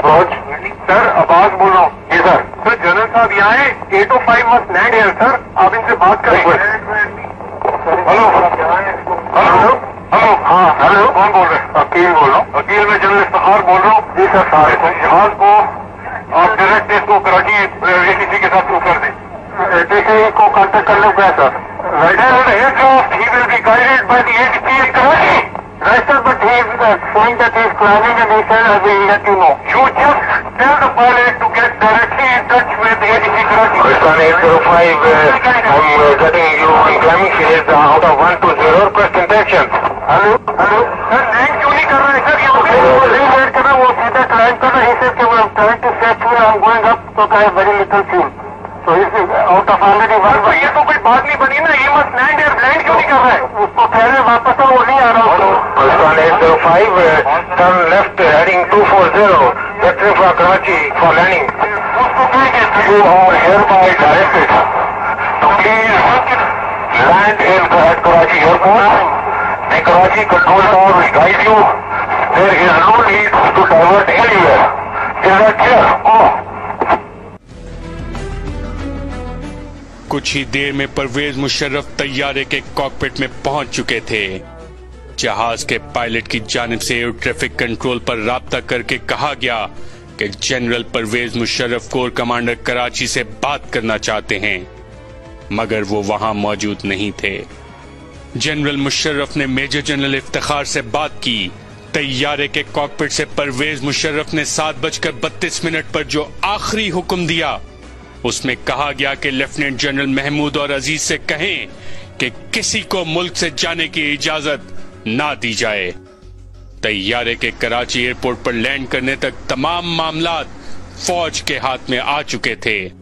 फौज। सर अब्बास बोल रहा हूँ। जी सर। सर जनरल साहब यहाँ है, 805 मस्ट लैंड हियर सर, आप इनसे बात करें। Hello hello hello. हाँ हेलो, कौन बोल रहे हैं? वकील बोल रहा हूँ। वकील, मैं जनरल इफ्तिखार बोल रहा हूँ। जी सर। जहाज को आप डायरेक्ट इसको कराची एटीसी के साथ थ्रू कर दें। एटीसी को कांटेक्ट कर लो क्या sir? Aircraft, he will be guided by the ATC in Karachi. Right sir, but he is saying that he is climbing and he said I will let you know. You just tell the pilot to get directly in touch with ATC Karachi. Pakistan 805, I'm getting you in climbing phase out of 120. Request intention. Hello, hello. Sir, land क्यों नहीं कर रहा है sir? ये वो relate कर रहा है, वो सीधा climb कर रहा है. He said कि I'm trying to set fuel, I'm going up, so I have very little fuel. तो आउट ऑफ ऑलरेडी वन। तो ये तो कोई बात नहीं बनी ना, ये मत लैंड लैंड क्यों नहीं कर रहा है? उसको कह रहे वापस आओ, वो नहीं आ रहा। Pakistan 805, turn left heading 240, vectoring for Karachi for landing. उसको कहेंगे you are hereby directed to please land in at Karachi airport. The Karachi control tower will guide you. There is no need to divert anywhere. Is that clear? Oh. कुछ ही देर में परवेज मुशर्रफ तैयारे के cockpit में पहुंच चुके थे। जहाज के पायलट की जानिब से एयर ट्रैफिक कंट्रोल पर राब्ता करके कहा गया कि general Pervez Musharraf corps commander Karachi से बात करना चाहते हैं, मगर वो वहां मौजूद नहीं थे। जनरल मुशर्रफ ने मेजर जनरल इफ्तिखार से बात की। तैयारे के कॉकपिट से परवेज मुशर्रफ ने 7:32 पर जो आखिरी हुक्म दिया, उसमें कहा गया कि लेफ्टिनेंट जनरल महमूद और अजीज से कहें कि किसी को मुल्क से जाने की इजाजत ना दी जाए। तैयारे के कराची एयरपोर्ट पर लैंड करने तक तमाम मामलात फौज के हाथ में आ चुके थे।